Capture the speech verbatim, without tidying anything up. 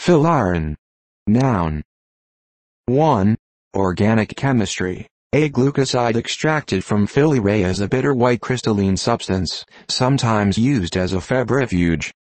Phillyrin. Noun. one. Organic chemistry. A glucoside extracted from phillyrin is a bitter white crystalline substance, sometimes used as a febrifuge.